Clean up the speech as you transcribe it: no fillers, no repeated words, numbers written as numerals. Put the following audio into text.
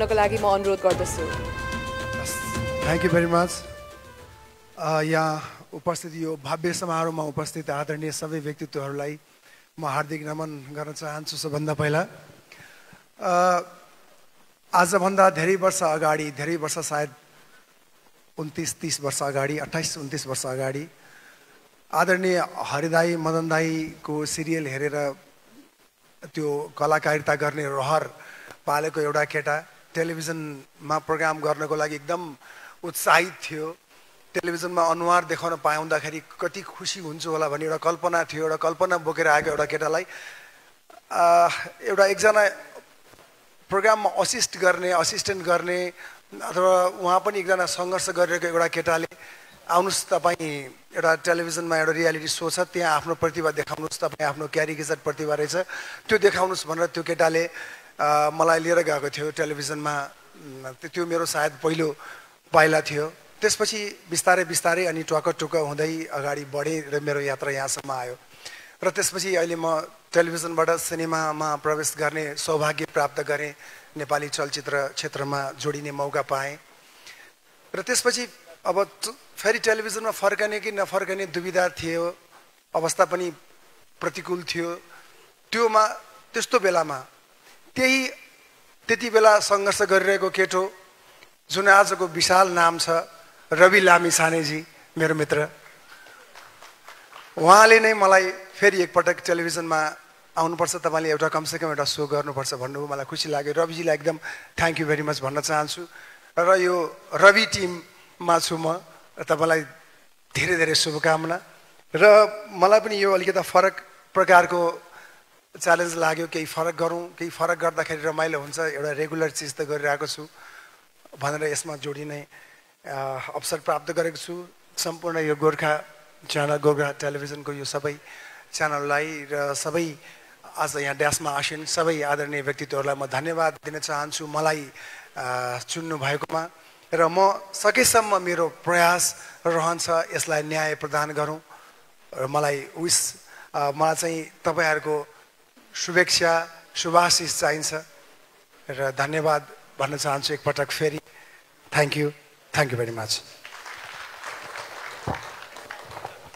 नको लागि म अनुरोध गर्दछु। Thank you very much. यहाँ उपस्थित यो भव्य समारोहमा उपस्थित आदरणीय सबै व्यक्तित्वहरूलाई म हार्दिक नमन गर्न चाहन्छु। सबभन्दा पहिला आजभन्दा धेरै वर्ष अगाडि, धेरै वर्ष सायद 29-30 वर्ष अगाडि, 28-29 वर्ष अगाडि आदरणीय हरिदाई मदन दाईको सिरियल हेरेर त्यो कलाकारिता गर्ने रहर पालेको एउटा केटा टेलिभिजनमा प्रोग्राम गर्नको लागि एकदम उत्साहित थियो। टेलिभिजनमा अनुहार देखाउन पाउँदाखेरि कति खुसी हुन्छु होला भन्ने एउटा कल्पना थियो। एउटा कल्पना बोकेर आएको एउटा केटालाई एकजना प्रोग्राममा असिस्टेन्ट गर्ने अथवा उहाँ पनि एकजना सङ्घर्ष गरिरहेको एउटा केटाले आउनुहोस् तपाईँ एउटा टेलिभिजनमा एउटा रियालिटी सो छ त्यहाँ आफ्नो प्रतिभा देखाउनुहोस्, तपाईँ आफ्नो क्यारिकेचर प्रतिभा रहेछ त्यो देखाउनुहोस् भनेर त्यो केटाले मलाई लिएर गएको थियो टेलिभिजनमा। त्यो मेरो सायद पहिलो पाइला थियो। त्यसपछि बिस्तारै बिस्तारै अनि टुक्क हुँदै अगाडि बढेँ र मेरो यात्रा यहाँसम्म आयो। र त्यसपछि अहिले म टेलिभिजनबाट सिनेमामा प्रवेश गर्ने सौभाग्य प्राप्त गरेँ, नेपाली चलचित्र क्षेत्रमा जोडिने मौका पाएँ। र त्यसपछि अब फेरि टेलिभिजनमा फर्कने कि नफर्कने दुविधा थियो, अवस्था पनि प्रतिकूल थियो। त्यस्तो बेलामा त्यति बेला सङ्घर्ष गरिरहेको केटो जुन आजको विशाल नाम छ रवि लामिछानेजी, मेरो मित्र, उहाँले नै मलाई फेरि एकपटक टेलिभिजनमा आउनुपर्छ, तपाईँले एउटा कमसेकम एउटा सो गर्नुपर्छ भन्नुभयो। मलाई खुसी लाग्यो। रविजीलाई एकदम थ्याङ्क यू भेरी मच भन्न चाहन्छु। र यो रवि टिममा छु म, तपाईँलाई धेरै धेरै शुभकामना। र मलाई पनि यो अलिकति फरक प्रकारको च्यालेन्ज लाग्यो। केही फरक गरौँ, केही फरक गर्दाखेरि रमाइलो हुन्छ, एउटा रेगुलर चिज त गरिरहेको छु भनेर यसमा जोडिने अवसर प्राप्त गरेको छु। सम्पूर्ण यो गोर्खा च्यानल, गोर्खा टेलिभिजनको यो सबै च्यानललाई र सबै आज यहाँ ड्यासमा आसिन सबै आदरणीय व्यक्तित्वहरूलाई म धन्यवाद दिन चाहन्छु मलाई चुन्नु भएकोमा। र म सकेसम्म मेरो प्रयास रहन्छ यसलाई न्याय प्रदान गरौँ। र मलाई चाहिँ तपाईँहरूको शुभेच्छा, शुभाशिष चाहिन्छ र धन्यवाद भन्न चाहन्छु एकपटक फेरि। Thank you very much.